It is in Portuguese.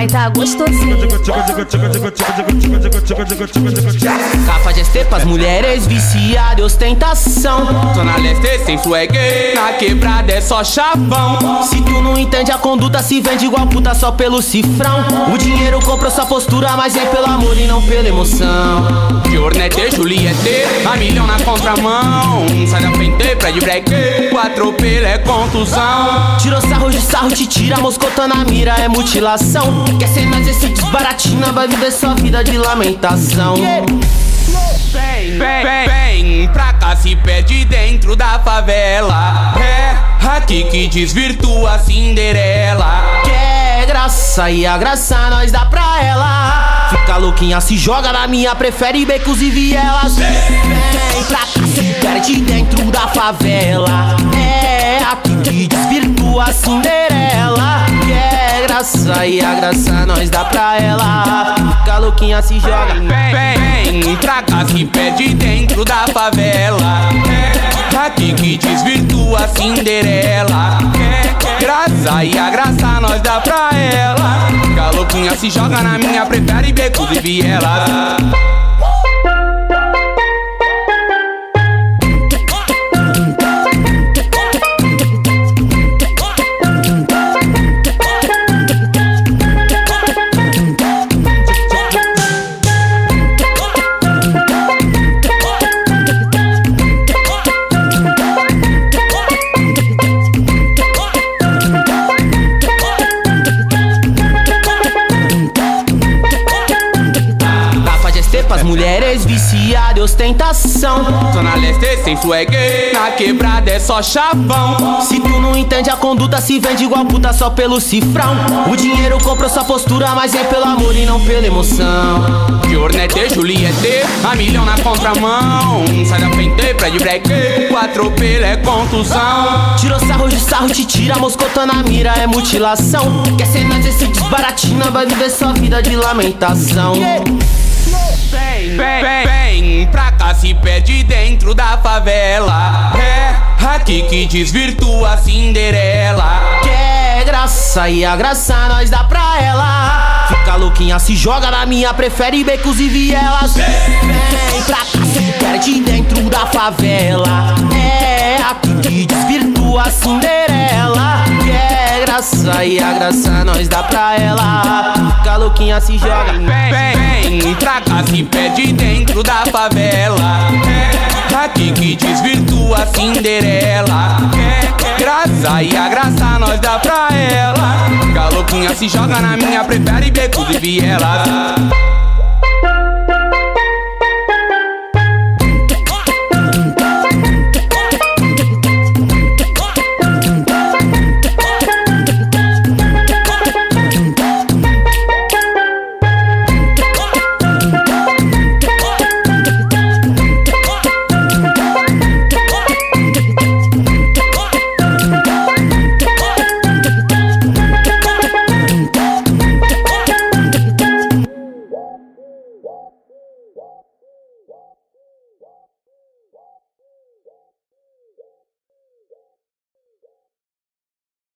tá gostosinho. Capa de estepas, mulheres viciadas, ostentação. Zona Leste sem swag, na quebrada é só chavão. Se tu não entende a conduta, se vende igual puta só pelo cifrão. O dinheiro compra sua postura, mas é pelo amor e não pela emoção. Jornete, Juliette, a milhão na contramão. Sai da frente, prédio break, o atropelo é contusão. Tirou sarro de sarro, te tira, moscota na mira, é mutilação. Quer ser mais esse desbaratina, vai viver sua vida de lamentação. Vem pra cá, se perde dentro da favela. É aqui que desvirtua a Cinderela. Quer graça e a graça nós dá pra ela. Fica louquinha, se joga na minha, prefere becos e vielas. Vem pra cá, se perde dentro da favela. É aqui que desvirtua a Cinderela. Quer graça e a graça nós dá pra ela. Fica louquinha, se joga. Vem pra cá, se perde dentro da favela. É aqui que desvirtua a Cinderela. Graça e a graça nós dá pra ela. Fica louquinha, se joga na minha, prefere becos e vielas. As mulheres viciadas, ostentação. Zona Leste sem swag, na quebrada é só chavão. Se tu não entende a conduta, se vende igual puta só pelo cifrão. O dinheiro compra sua postura, mas é pelo amor e não pela emoção. Jornete, Juliette, a milhão na contramão. Sai da frente, prédio break, o atropelo é contusão. Tirou sarro de sarro, te tira, moscota na mira, é mutilação. Quer ser mais esse desbaratina, vai viver sua vida de lamentação. Vem pra cá, se perde dentro da favela. É aqui que desvirtua a Cinderela. Quer graça e a graça nós dá pra ela. Fica louquinha, se joga na minha, prefere becos e vielas. Vem pra cá, se perde dentro da favela. É aqui que desvirtua a Cinderela. Quer graça e a graça nós dá pra ela. Fica louquinha, se joga. Vem pra cá, se perde dentro da favela. É aqui que desvirtua a Cinderela. Graça e a graça nós dá pra ela. Fica louquinha, se joga na minha, prefere becos e vielas.